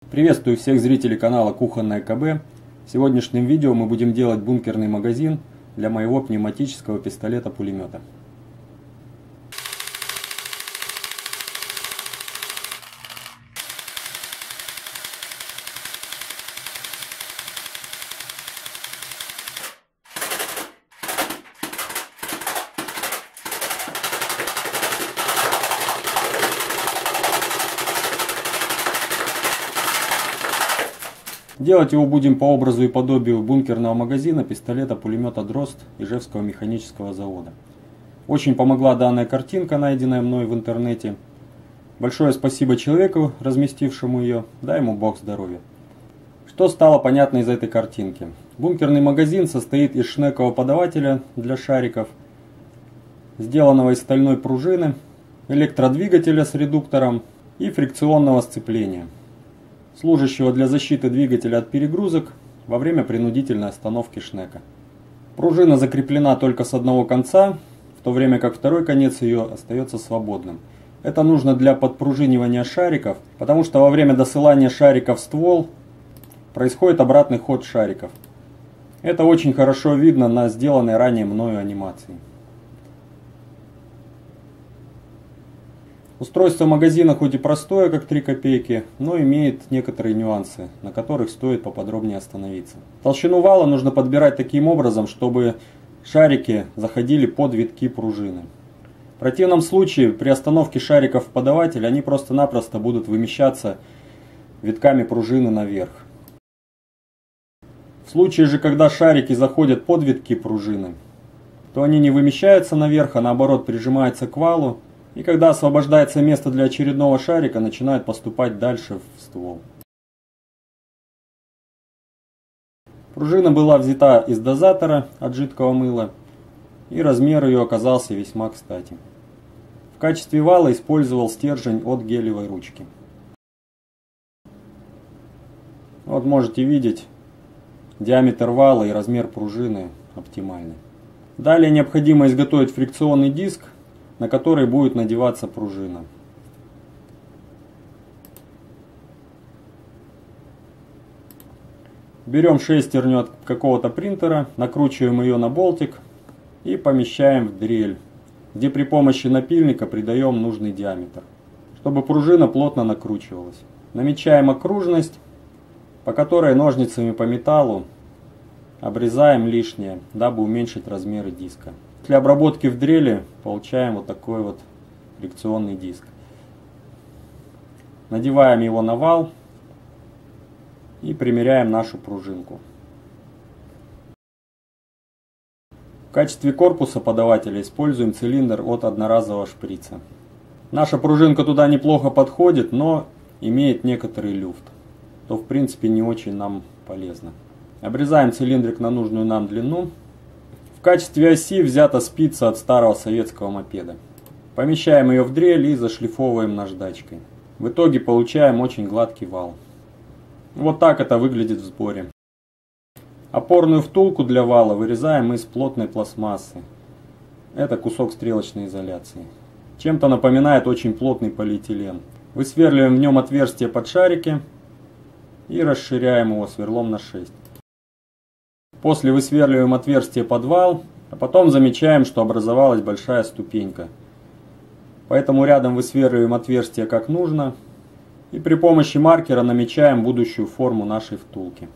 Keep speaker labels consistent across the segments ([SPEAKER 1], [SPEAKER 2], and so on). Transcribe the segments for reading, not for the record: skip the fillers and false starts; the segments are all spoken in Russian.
[SPEAKER 1] Приветствую всех зрителей канала Кухонное КБ. В сегодняшнем видео мы будем делать бункерный магазин для моего пневматического пистолета-пулемета. Делать его будем по образу и подобию бункерного магазина пистолета-пулемета Дрозд Ижевского механического завода. Очень помогла данная картинка, найденная мной в интернете. Большое спасибо человеку, разместившему ее, дай ему Бог здоровья. Что стало понятно из этой картинки? Бункерный магазин состоит из шнекового подавателя для шариков, сделанного из стальной пружины, электродвигателя с редуктором и фрикционного сцепления, служащего для защиты двигателя от перегрузок во время принудительной остановки шнека. Пружина закреплена только с одного конца, в то время как второй конец ее остается свободным. Это нужно для подпружинивания шариков, потому что во время досылания шариков в ствол происходит обратный ход шариков. Это очень хорошо видно на сделанной ранее мною анимации. Устройство магазина хоть и простое, как 3 копейки, но имеет некоторые нюансы, на которых стоит поподробнее остановиться. Толщину вала нужно подбирать таким образом, чтобы шарики заходили под витки пружины. В противном случае при остановке шариков в подаватель они просто-напросто будут вымещаться витками пружины наверх. В случае же, когда шарики заходят под витки пружины, то они не вымещаются наверх, а наоборот прижимаются к валу. И когда освобождается место для очередного шарика, начинает поступать дальше в ствол. Пружина была взята из дозатора от жидкого мыла, и размер ее оказался весьма кстати. В качестве вала использовал стержень от гелевой ручки. Вот можете видеть, диаметр вала и размер пружины оптимальны. Далее необходимо изготовить фрикционный диск, на который будет надеваться пружина. Берем шестерню от какого-то принтера, накручиваем ее на болтик и помещаем в дрель, где при помощи напильника придаем нужный диаметр, чтобы пружина плотно накручивалась. Намечаем окружность, по которой ножницами по металлу обрезаем лишнее, дабы уменьшить размеры диска. Для обработки в дрели получаем вот такой вот фрикционный диск. Надеваем его на вал и примеряем нашу пружинку. В качестве корпуса подавателя используем цилиндр от одноразового шприца. Наша пружинка туда неплохо подходит, но имеет некоторый люфт, то в принципе не очень нам полезно. Обрезаем цилиндрик на нужную нам длину. В качестве оси взята спица от старого советского мопеда. Помещаем ее в дрель и зашлифовываем наждачкой. В итоге получаем очень гладкий вал. Вот так это выглядит в сборе. Опорную втулку для вала вырезаем из плотной пластмассы. Это кусок стрелочной изоляции. Чем-то напоминает очень плотный полиэтилен. Высверливаем в нем отверстие под шарики и расширяем его сверлом на 6. После высверливаем отверстие под вал, а потом замечаем, что образовалась большая ступенька. Поэтому рядом высверливаем отверстие как нужно и при помощи маркера намечаем будущую форму нашей втулки.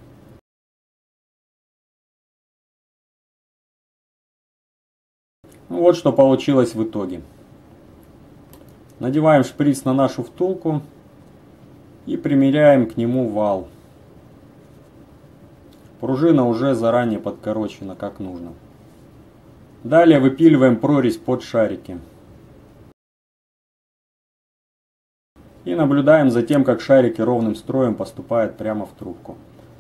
[SPEAKER 1] Вот что получилось в итоге. Надеваем шприц на нашу втулку и примеряем к нему вал. Пружина уже заранее подкорочена как нужно. Далее выпиливаем прорезь под шарики. И наблюдаем за тем, как шарики ровным строем поступают прямо в трубку.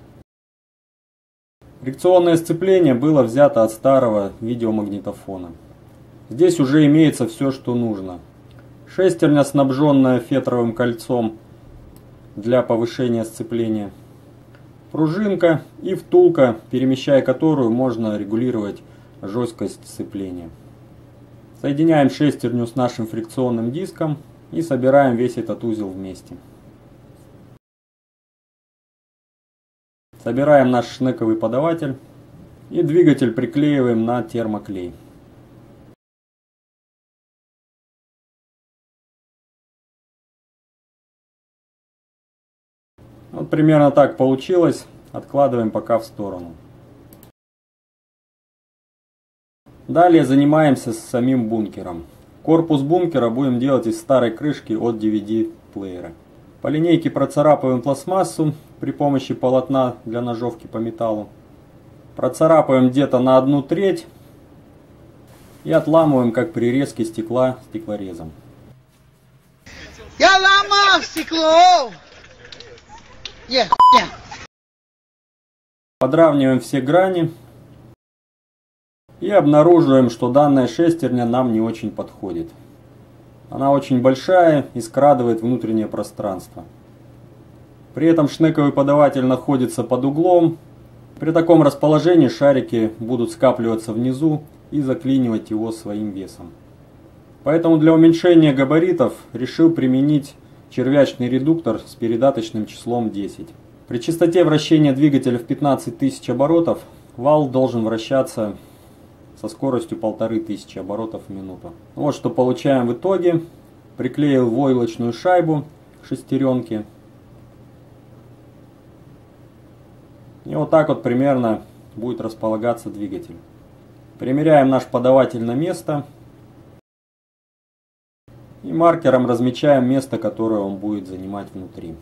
[SPEAKER 1] Фрикционное сцепление было взято от старого видеомагнитофона. Здесь уже имеется все, что нужно. Шестерня, снабженная фетровым кольцом для повышения сцепления. Пружинка и втулка, перемещая которую можно регулировать жесткость сцепления. Соединяем шестерню с нашим фрикционным диском и собираем весь этот узел вместе. Собираем наш шнековый подаватель и двигатель приклеиваем на термоклей. Вот примерно так получилось. Откладываем пока в сторону. Далее занимаемся самим бункером. Корпус бункера будем делать из старой крышки от DVD-плеера. По линейке процарапываем пластмассу при помощи полотна для ножовки по металлу. Процарапываем где-то на 1/3 и отламываем, как при резке стекла, стеклорезом.
[SPEAKER 2] Я ломал стекло! Нет.
[SPEAKER 1] Подравниваем все грани и обнаруживаем, что данная шестерня нам не очень подходит. Она очень большая и скрадывает внутреннее пространство. При этом шнековый подаватель находится под углом. При таком расположении шарики будут скапливаться внизу и заклинивать его своим весом. Поэтому для уменьшения габаритов решил применить червячный редуктор с передаточным числом 10. При частоте вращения двигателя в 15 тысяч оборотов вал должен вращаться со скоростью 1500 оборотов в минуту. Вот что получаем в итоге. Приклеил войлочную шайбу шестеренки. И вот так вот примерно будет располагаться двигатель. Примеряем наш подаватель на место. И маркером размечаем место, которое он будет занимать внутри.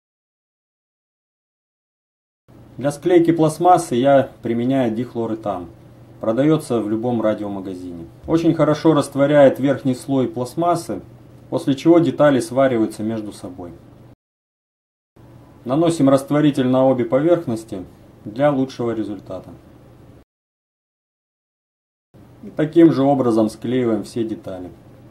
[SPEAKER 1] Для склейки пластмассы я применяю дихлоретан. Продается в любом радиомагазине. Очень хорошо растворяет верхний слой пластмассы, после чего детали свариваются между собой. Наносим растворитель на обе поверхности для лучшего результата. И таким же образом склеиваем все детали.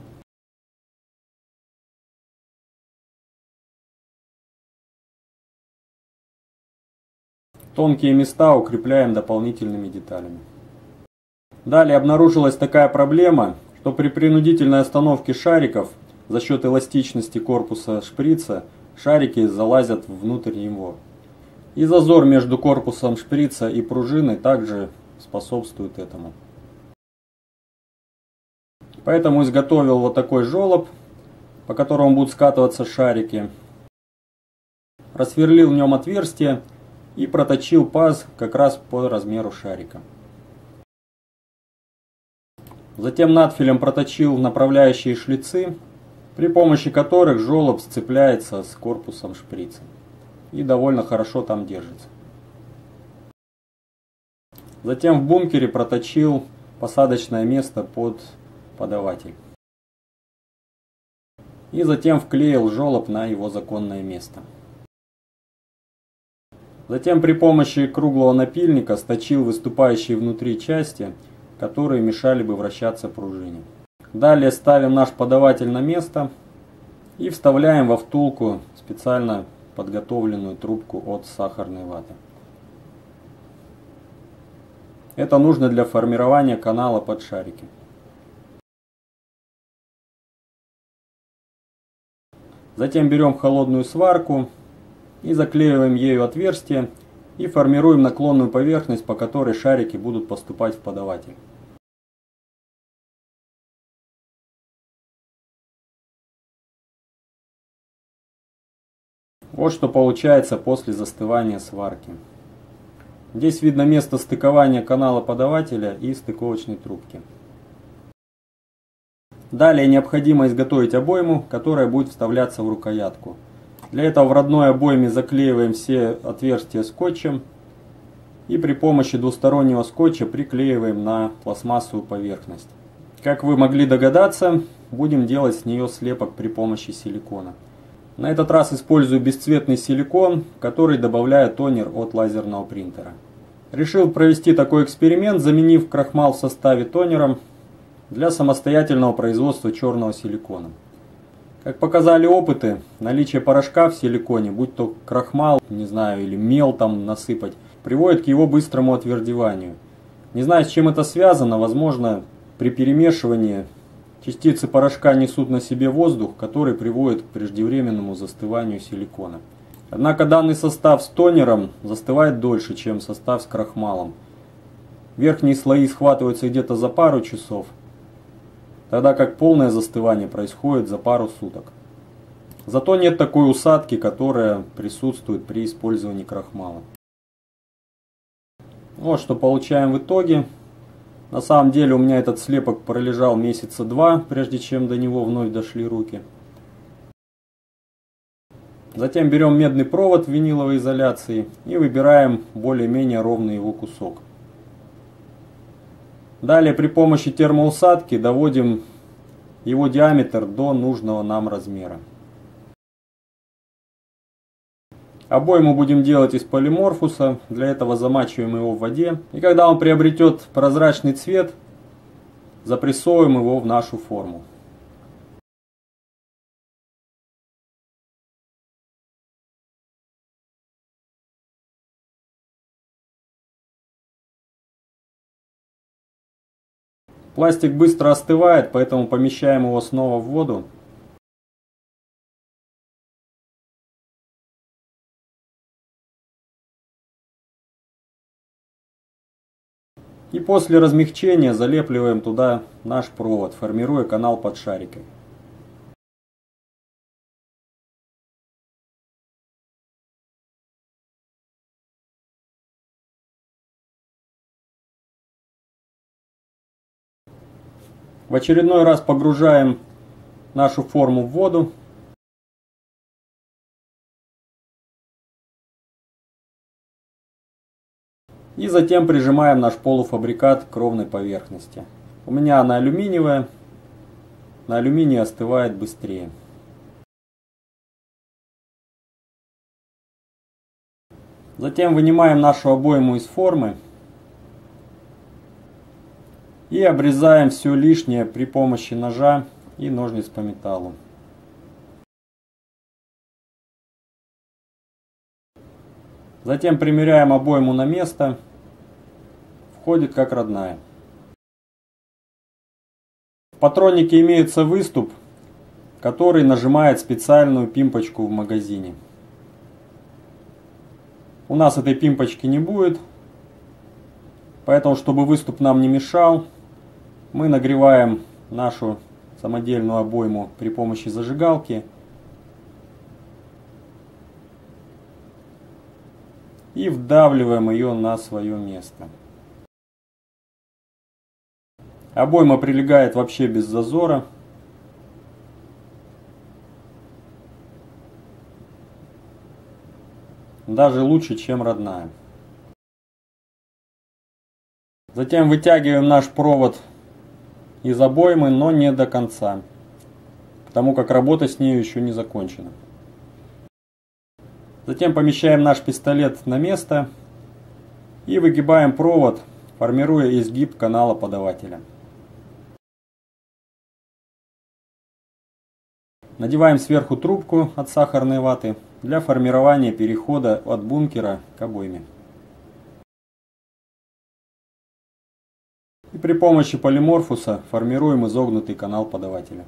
[SPEAKER 1] Тонкие места укрепляем дополнительными деталями. Далее обнаружилась такая проблема, что при принудительной остановке шариков за счет эластичности корпуса шприца шарики залазят внутрь него. И зазор между корпусом шприца и пружиной также способствует этому. Поэтому изготовил вот такой желоб, по которому будут скатываться шарики. Просверлил в нем отверстие и проточил паз как раз по размеру шарика. Затем надфилем проточил направляющие шлицы, при помощи которых желоб сцепляется с корпусом шприца и довольно хорошо там держится. Затем в бункере проточил посадочное место под подаватель. И затем вклеил желоб на его законное место. Затем при помощи круглого напильника сточил выступающие внутри части, которые мешали бы вращаться пружине. Далее ставим наш подаватель на место и вставляем во втулку специально подготовленную трубку от сахарной ваты. Это нужно для формирования канала под шарики. Затем берем холодную сварку и заклеиваем ею отверстие и формируем наклонную поверхность, по которой шарики будут поступать в подаватель. Вот что получается после застывания сварки. Здесь видно место стыкования канала подавателя и стыковочной трубки. Далее необходимо изготовить обойму, которая будет вставляться в рукоятку. Для этого в родной обойме заклеиваем все отверстия скотчем и при помощи двустороннего скотча приклеиваем на пластмассовую поверхность. Как вы могли догадаться, будем делать с нее слепок при помощи силикона. На этот раз использую бесцветный силикон, который добавляет тонер от лазерного принтера. Решил провести такой эксперимент, заменив крахмал в составе тонером для самостоятельного производства черного силикона. Как показали опыты, наличие порошка в силиконе, будь то крахмал, не знаю, или мел там насыпать, приводит к его быстрому отвердеванию. Не знаю, с чем это связано, возможно, при перемешивании частицы порошка несут на себе воздух, который приводит к преждевременному застыванию силикона. Однако данный состав с тонером застывает дольше, чем состав с крахмалом. Верхние слои схватываются где-то за пару часов, тогда как полное застывание происходит за пару суток. Зато нет такой усадки, которая присутствует при использовании крахмала. Вот что получаем в итоге. На самом деле у меня этот слепок пролежал месяца 2, прежде чем до него вновь дошли руки. Затем берем медный провод в виниловой изоляции и выбираем более-менее ровный его кусок. Далее при помощи термоусадки доводим его диаметр до нужного нам размера. Обойму будем делать из полиморфуса, для этого замачиваем его в воде. И когда он приобретет прозрачный цвет, запрессовываем его в нашу форму. Пластик быстро остывает, поэтому помещаем его снова в воду. И после размягчения залепливаем туда наш провод, формируя канал под шарикой. В очередной раз погружаем нашу форму в воду. И затем прижимаем наш полуфабрикат к ровной поверхности. У меня она алюминиевая. На алюминии остывает быстрее. Затем вынимаем нашу обойму из формы. И обрезаем все лишнее при помощи ножа и ножниц по металлу. Затем примеряем обойму на место. Входит как родная. В патроннике имеется выступ, который нажимает специальную пимпочку в магазине. У нас этой пимпочки не будет, поэтому, чтобы выступ нам не мешал, мы нагреваем нашу самодельную обойму при помощи зажигалки. И вдавливаем ее на свое место. Обойма прилегает вообще без зазора. Даже лучше, чем родная. Затем вытягиваем наш провод из обоймы, но не до конца, потому как работа с ней еще не закончена. Затем помещаем наш пистолет на место и выгибаем провод, формируя изгиб канала подавателя. Надеваем сверху трубку от сахарной ваты для формирования перехода от бункера к обойме. И при помощи полиморфуса формируем изогнутый канал подавателя.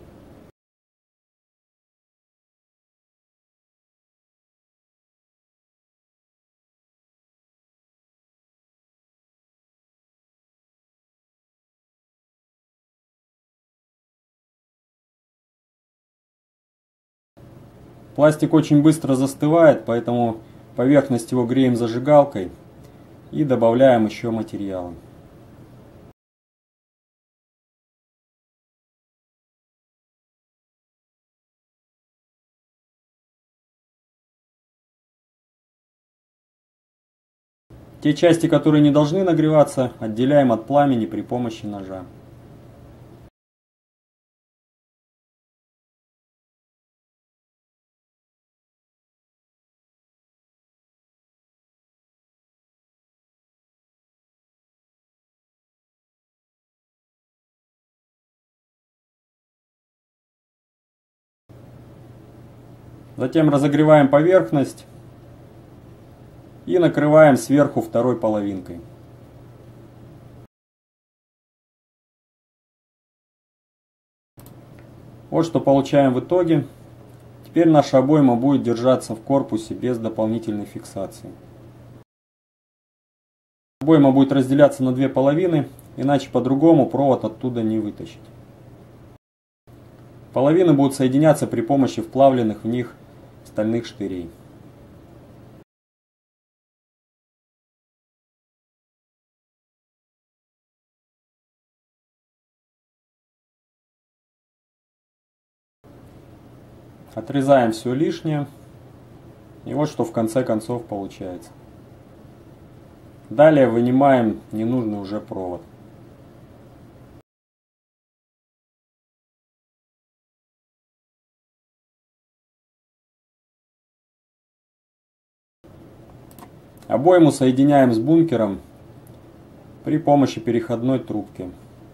[SPEAKER 1] Пластик очень быстро застывает, поэтому поверхность его греем зажигалкой и добавляем еще материала. Те части, которые не должны нагреваться, отделяем от пламени при помощи ножа. Затем разогреваем поверхность и накрываем сверху второй половинкой. Вот что получаем в итоге. Теперь наша обойма будет держаться в корпусе без дополнительной фиксации. Обойма будет разделяться на две половины, иначе по-другому провод оттуда не вытащить. Половины будут соединяться при помощи вплавленных в них стальных штырей. Отрезаем все лишнее. И вот что в конце концов получается. Далее вынимаем ненужный уже провод. Обойму соединяем с бункером при помощи переходной трубки.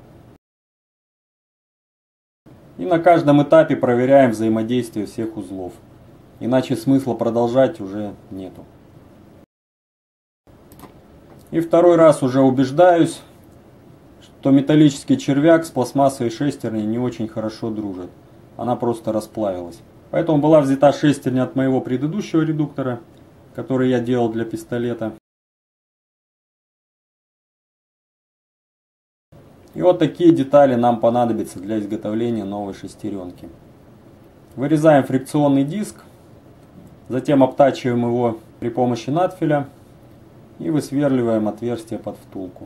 [SPEAKER 1] И на каждом этапе проверяем взаимодействие всех узлов. Иначе смысла продолжать уже нету. И второй раз уже убеждаюсь, что металлический червяк с пластмассовой шестерней не очень хорошо дружит. Она просто расплавилась. Поэтому была взята шестерня от моего предыдущего редуктора, который я делал для пистолета. И вот такие детали нам понадобятся для изготовления новой шестеренки. Вырезаем фрикционный диск, затем обтачиваем его при помощи надфиля и высверливаем отверстие под втулку.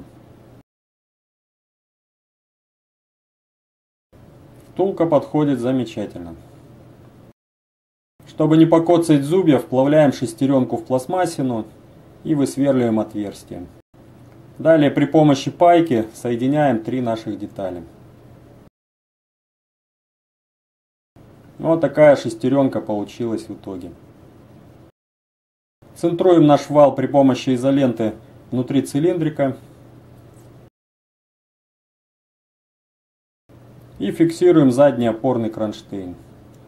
[SPEAKER 1] Втулка подходит замечательно. Чтобы не покоцать зубья, вплавляем шестеренку в пластмассину и высверливаем отверстие. Далее при помощи пайки соединяем три наших детали. Вот такая шестеренка получилась в итоге. Центруем наш вал при помощи изоленты внутри цилиндрика и фиксируем задний опорный кронштейн.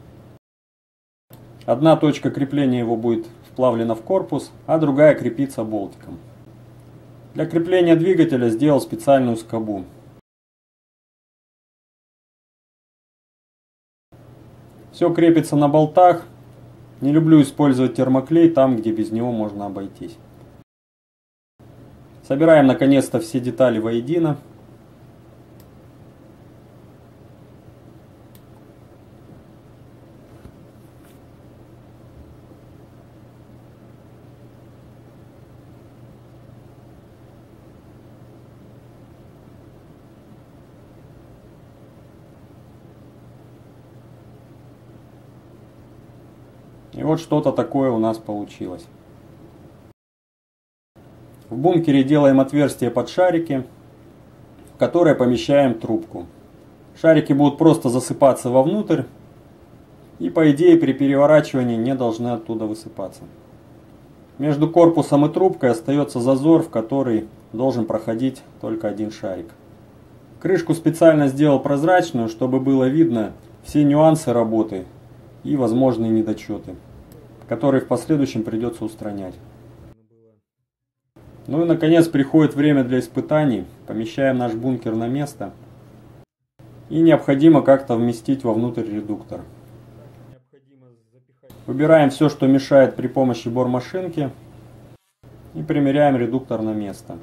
[SPEAKER 1] Одна точка крепления его будет вплавлена в корпус, а другая крепится болтиком. Для крепления двигателя сделал специальную скобу. Все крепится на болтах. Не люблю использовать термоклей там, где без него можно обойтись. Собираем наконец-то все детали воедино. И вот что-то такое у нас получилось. В бункере делаем отверстие под шарики, в которое помещаем трубку. Шарики будут просто засыпаться вовнутрь и, по идее, при переворачивании не должны оттуда высыпаться. Между корпусом и трубкой остается зазор, в который должен проходить только один шарик. Крышку специально сделал прозрачную, чтобы было видно все нюансы работы и возможные недочеты, которые в последующем придется устранять. Ну и наконец приходит время для испытаний. Помещаем наш бункер на место. И необходимо как-то вместить вовнутрь редуктор. Выбираем все, что мешает при помощи бормашинки. И примеряем редуктор на место.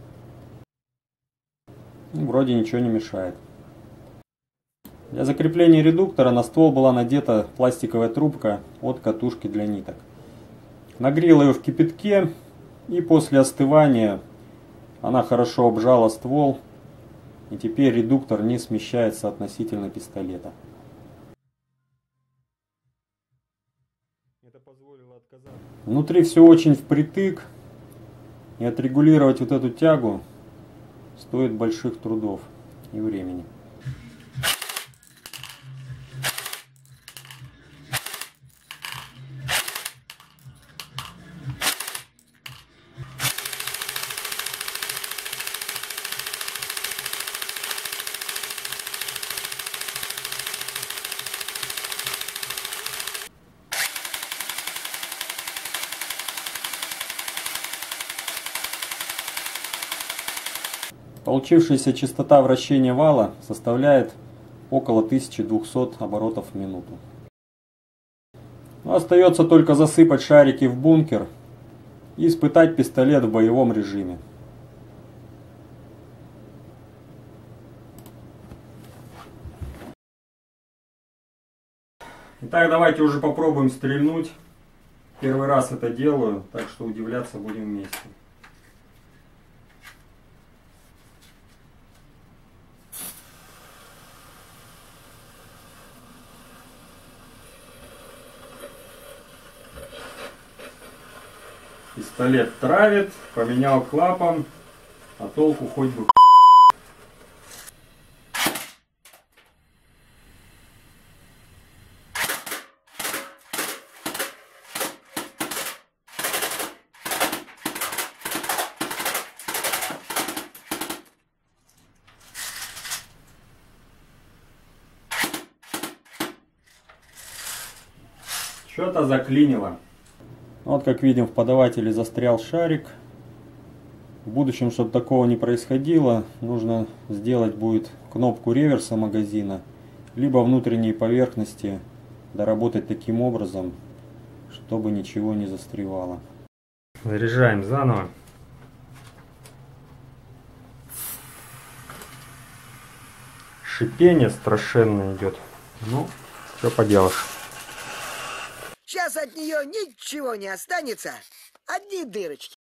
[SPEAKER 1] Вроде ничего не мешает. Для закрепления редуктора на ствол была надета пластиковая трубка от катушки для ниток. Нагрел ее в кипятке, и после остывания она хорошо обжала ствол, и теперь редуктор не смещается относительно пистолета. Внутри все очень впритык, и отрегулировать вот эту тягу стоит больших трудов и времени. Получившаяся частота вращения вала составляет около 1200 оборотов в минуту. Остается только засыпать шарики в бункер и испытать пистолет в боевом режиме. Итак, давайте уже попробуем стрельнуть. Первый раз это делаю, так что удивляться будем вместе. Пистолет травит, поменял клапан, а толку хоть бы. Что-то заклинило. Вот как видим, в подавателе застрял шарик. В будущем, чтобы такого не происходило, нужно сделать будет кнопку реверса магазина, либо внутренние поверхности доработать таким образом, чтобы ничего не застревало. Заряжаем заново. Шипение страшенное идет. Ну, что поделаешь.
[SPEAKER 2] Сейчас от нее ничего не останется, одни дырочки.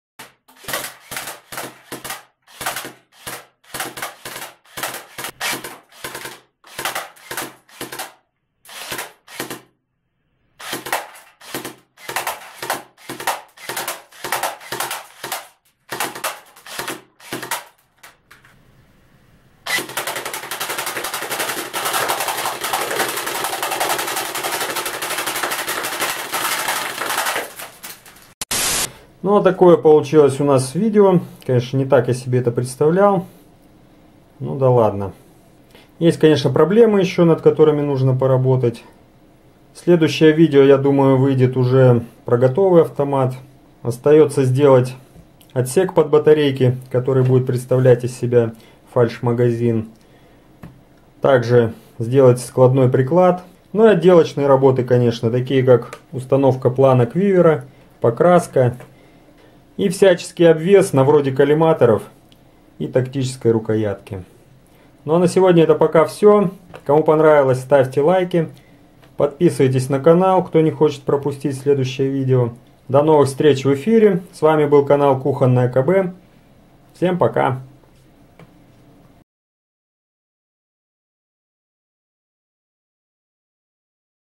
[SPEAKER 1] Ну, вот такое получилось у нас видео. Конечно, не так я себе это представлял. Ну да ладно. Есть, конечно, проблемы еще, над которыми нужно поработать. Следующее видео, я думаю, выйдет уже про готовый автомат. Остается сделать отсек под батарейки, который будет представлять из себя фальш-магазин. Также сделать складной приклад. Ну и отделочные работы, конечно, такие как установка планок вивера, покраска и всяческий обвес на вроде коллиматоров и тактической рукоятки. Ну а на сегодня это пока все. Кому понравилось, ставьте лайки. Подписывайтесь на канал, кто не хочет пропустить следующее видео. До новых встреч в эфире. С вами был канал Кухонное КБ. Всем пока.